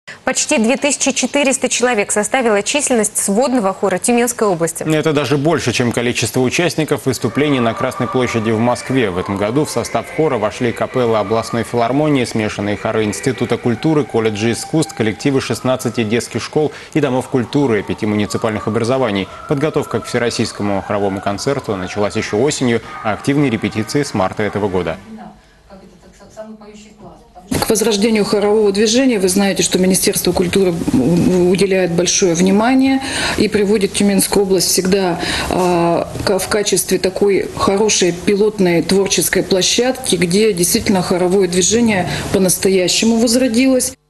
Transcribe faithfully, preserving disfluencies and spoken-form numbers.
Почти две тысячи четыреста человек составила численность сводного хора Тюменской области. Это даже больше, чем количество участников выступлений на Красной площади в Москве. В этом году в состав хора вошли капелла областной филармонии, смешанные хоры Института культуры, колледжи искусств, коллективы шестнадцати детских школ и домов культуры, пяти муниципальных образований. Подготовка к всероссийскому хоровому концерту началась еще осенью, а активные репетиции с марта этого года. К возрождению хорового движения вы знаете, что Министерство культуры уделяет большое внимание и приводит Тюменскую область всегда э, в качестве такой хорошей пилотной творческой площадки, где действительно хоровое движение по-настоящему возродилось.